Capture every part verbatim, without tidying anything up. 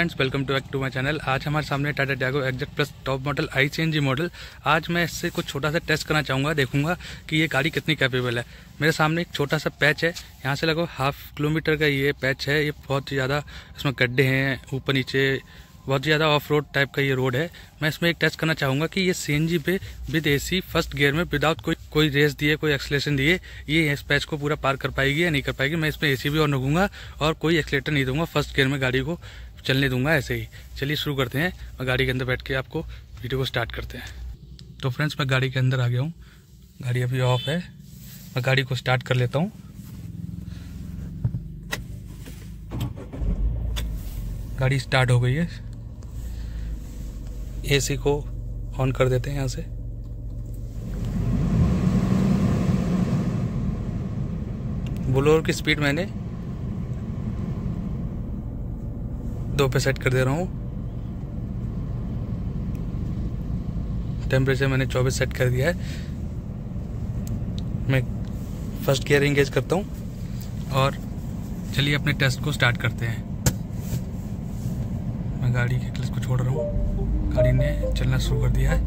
Friends, welcome to back to my channel. आज हमारे सामने Tata Tiago XZ plus top model i C N G model. आज मैं इससे कुछ छोटा सा टेस्ट करना चाहूँगा, देखूंगा कि ये गाड़ी कितनी कैपेबल है। मेरे सामने एक छोटा सा पैच है, यहाँ से लगभग हाफ किलोमीटर का ये पैच है। ये बहुत ही ज़्यादा इसमें गड्ढे हैं, ऊपर नीचे बहुत ज़्यादा ऑफ रोड टाइप का ये रोड है। मैं इसमें एक टेस्ट करना चाहूँगा कि ये सी एन जी पे with A C first gear में विदाउट कोई कोई रेस दिए, कोई एक्सलेशन दिए, ये इस पैच को पूरा पार कर पाएगी या नहीं कर पाएगी। मैं इसमें ए सी भी ऑन रखूँगा और कोई एक्सलेटर नहीं दूंगा, फर्स्ट गियर में गाड़ी को चलने दूंगा ऐसे ही। चलिए शुरू करते हैं। मैं गाड़ी के अंदर बैठ के आपको वीडियो को स्टार्ट करते हैं। तो फ्रेंड्स, मैं गाड़ी के अंदर आ गया हूँ। गाड़ी अभी ऑफ है। मैं गाड़ी को स्टार्ट कर लेता हूँ। गाड़ी स्टार्ट हो गई है। एसी को ऑन कर देते हैं यहाँ से। बोलेरो की स्पीड मैंने दो पे सेट कर दे रहा हूँ। टेम्परेचर मैंने चौबीस सेट कर दिया है। मैं फर्स्ट गियर एंगेज करता हूँ और चलिए अपने टेस्ट को स्टार्ट करते हैं। मैं गाड़ी के क्लच को छोड़ रहा हूँ। गाड़ी ने चलना शुरू कर दिया है।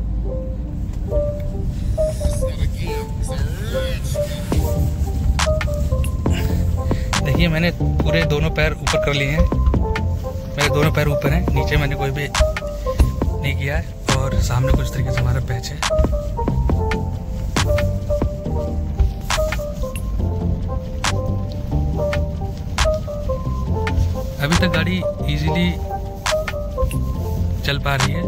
देखिए, मैंने पूरे दोनों पैर ऊपर कर लिए हैं। मेरे दोनों पैर ऊपर हैं, नीचे मैंने कोई भी नहीं किया है। और सामने कुछ तरीके से हमारा पैच है। अभी तक गाड़ी इजीली चल पा रही है,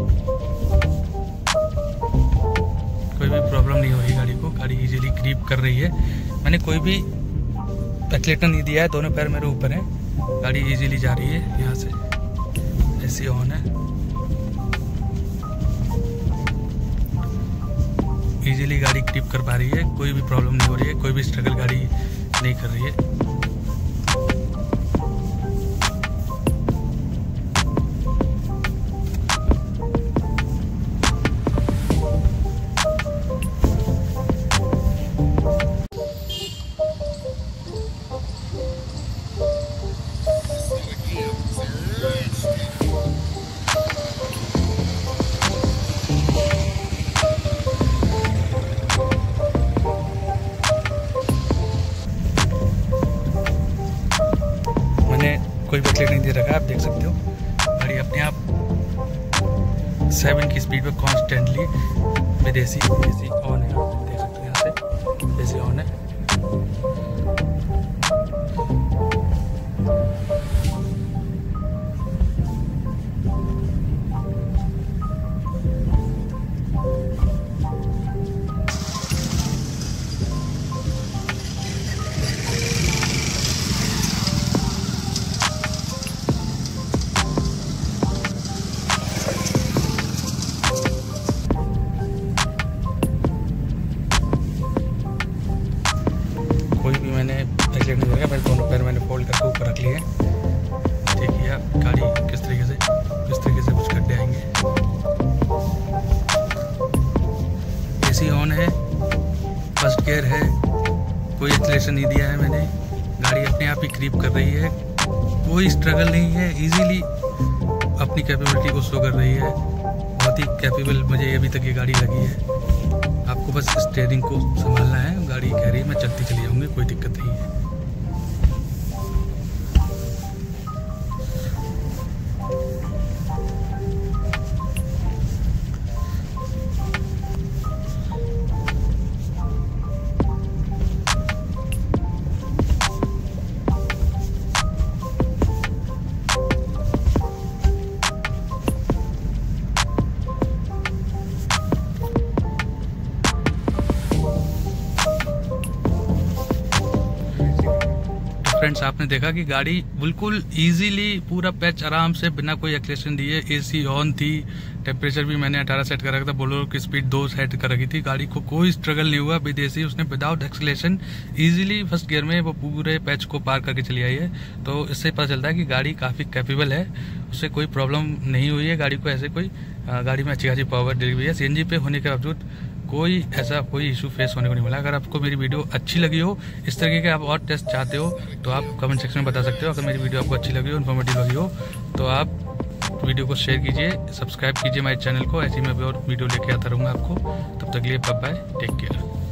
कोई भी प्रॉब्लम नहीं हो रही गाड़ी को। गाड़ी इजीली क्रीप कर रही है। मैंने कोई भी एक्सीलेटर नहीं दिया है, दोनों पैर मेरे ऊपर हैं। गाड़ी इजीली जा रही है। यहाँ से एसी ऑन है। इजीली गाड़ी क्रीप कर पा रही है, कोई भी प्रॉब्लम नहीं हो रही है, कोई भी स्ट्रगल गाड़ी नहीं कर रही है। कोई भी एक्सीलेटर नहीं दे रखा है, आप देख सकते हो। गाड़ी अपने आप सेवन की स्पीड पे constantly with AC AC on है। आप देख सकते हो, यहाँ से एसी ऑन है। एक्सीलेटर नहीं देगा। मेरे दोनों पैर मैंने फोल्ड करके ऊपर रख लिए। देखिए आप गाड़ी किस तरीके से किस तरीके से कुछ गड्ढे आएंगे। एसी ऑन है, फर्स्ट गियर है, कोई एक्सीलेशन नहीं दिया है मैंने। गाड़ी अपने आप ही क्रीप कर रही है, कोई स्ट्रगल नहीं है। इजीली अपनी कैपेबिलिटी को शो कर रही है। बहुत ही कैपेबल मुझे अभी तक ये गाड़ी लगी है। आपको बस स्टीयरिंग को संभालना है। गाड़ी कह रही है मैं चलती चली जाऊंगी, कोई दिक्कत नहीं है। फ्रेंड्स, आपने देखा कि गाड़ी बिल्कुल इजीली पूरा पैच आराम से बिना कोई एक्सीलेशन दिए, एसी ऑन थी, टेम्परेचर भी मैंने अठारह सेट कर रखा था। बोलेरो की स्पीड दो सेट कर रखी थी। गाड़ी को कोई स्ट्रगल नहीं हुआ विद एसी। उसने without acceleration easily first gear में वो पूरे पैच को पार करके चली आई है। तो इससे पता चलता है कि गाड़ी काफ़ी कैपेबल है, उससे कोई प्रॉब्लम नहीं हुई है गाड़ी को। ऐसे कोई गाड़ी में अच्छी खासी पावर डिलीवरी है। सी एन जी पे होने के बावजूद कोई ऐसा कोई इशू फेस होने को नहीं मिला। अगर आपको मेरी वीडियो अच्छी लगी हो, इस तरीके के आप और टेस्ट चाहते हो, तो आप कमेंट सेक्शन में बता सकते हो। अगर मेरी वीडियो आपको अच्छी लगी हो, इन्फॉर्मेटिव लगी हो, तो आप वीडियो को शेयर कीजिए, सब्सक्राइब कीजिए हमारे चैनल को। ऐसे ही मैं भी और वीडियो लेके आता रहूँगा आपको। तब तक के लिए बाय बाय, टेक केयर।